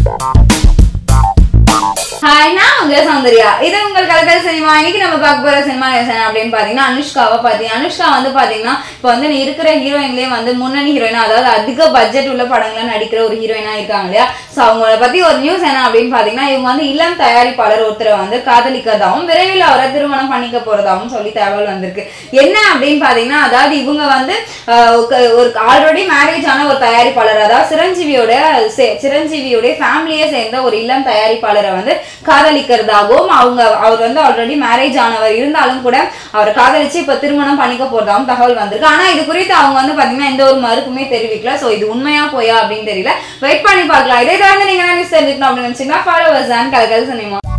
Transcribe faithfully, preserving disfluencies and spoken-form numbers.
Hi, நான் உங்க சௌந்தர்யா. இது உங்கள் கலக்கல் சினிமா. இன்னைக்கு நம்ம பார்க்க போற சினிமா என்ன அப்படின்னு பாத்தீங்கன்னா அனுஷ்காவை பத்தி. அனுஷ்கா வந்து பாத்தீங்கன்னா இப்போ வந்து இருக்கிற ஹீரோயின்லயே வந்து முன்னணி ஹீரோயினா, அதாவது அதிக பட்ஜெட் உள்ள படங்களை நடிக்கிற ஒரு ஹீரோயினா இருக்காங்க இல்லையா. ஸோ அவங்கள பத்தி ஒரு நியூஸ் என்ன அப்படின்னு பாத்தீங்கன்னா, இவங்க வந்து இளம் தயாரிப்பாளர் ஒருத்தரை வந்து காதலிக்கிறதாவும் விரைவில் அவரை திருமணம் பண்ணிக்க போறதாவும் சொல்லி தகவல் வந்திருக்கு. என்ன அப்படின்னு பாத்தீங்கன்னா, அதாவது இவங்க வந்து ஒரு ஆல்ரெடி மேரேஜ் ஆன ஒரு தயாரிப்பாளர், அதாவது சிரஞ்சீவியோட சிரஞ்சீவியோட ஃபேமிலியை சேர்ந்த ஒரு இளம் தயாரிப்பாளரை வந்து காதலிக்கிறதாகவும், அவங்க அவர் வந்து ஆல்ரெடி மேரேஜ் ஆனவர் இருந்தாலும் கூட அவரை காதலிச்சு இப்ப திருமணம் பண்ணிக்க போறதாகவும் தகவல் வந்திருக்கு. ஆனா இது குறித்து அவங்க வந்து பாத்தீங்கன்னா எந்த ஒரு மறுப்புமே தெரிவிக்கல. சோ இது உண்மையா போயா அப்படின்னு தெரியல. வெயிட் பண்ணி பார்க்கலாம். இதை தொடர்ந்து நீங்க நியூஸ் தெரிஞ்சுக்கணும் அப்படின்னு நினைச்சீங்கன்னா ஃபாலோவர்ஸ் அண்ட் கலக்கல் சினிமா.